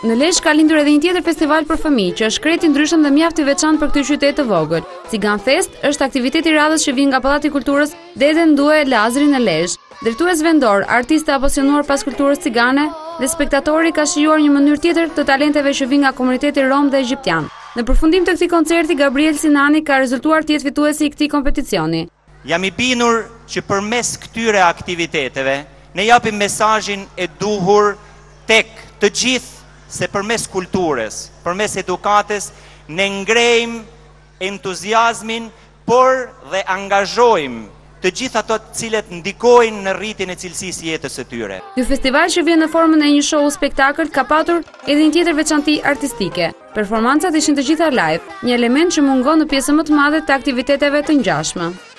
Në Lezhë ka lindur edhe një tjetër festival për fëmijë, që është krejt i ndryshëm dhe mjaft i veçantë për këtë qytet të vogël. Cigan Fest është aktiviteti radhës që vjen nga pallati kulturës Dede Ndue Lazri në Lezhë. Drejtues vendor, artistë apasionuar pas kulturës cigane dhe spektatori ka shijuar një mënyrë tjetër të talenteve që vijnë nga komuniteti rom dhe egjiptian. Në përfundim të këtij koncerti, Gabriel Sinani ka rezultuar të jetë fituesi i këtij kompeticioni. Jam i bindur që përmes këtyre aktiviteteve ne japim mesazhin e duhur tek të gjithë se përmes kulturës, përmes edukatës, ne ngrejmë entuziazmin, por dhe angazhojmë të gjithë ato të cilët ndikojnë në rritjen e cilësisë jetës së tyre. Ky festival që vjen në formën e një show spektakël ka patur edhe një tjetër veçanti artistike. Performancat ishin të gjitha live, një element që mungon në pjesën më të madhe të aktiviteteve të ngjashme.